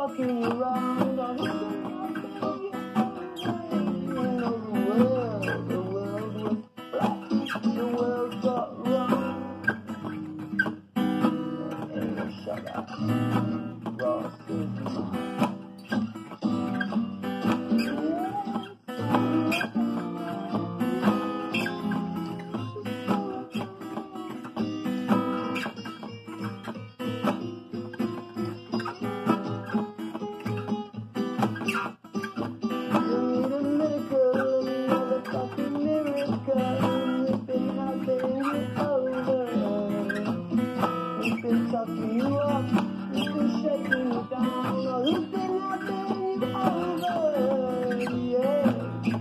fucking you around. The world was black, the world got wrong. And shut up, Ross is mine. Tucking you up, who's been shaking you down, or who's been knocking you over, yeah.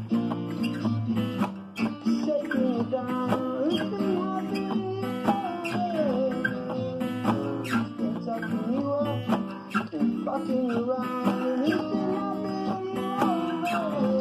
Shaking you down, who's been knocking you over, who's been tucking you up, and fucking you around, who's been knocking you over.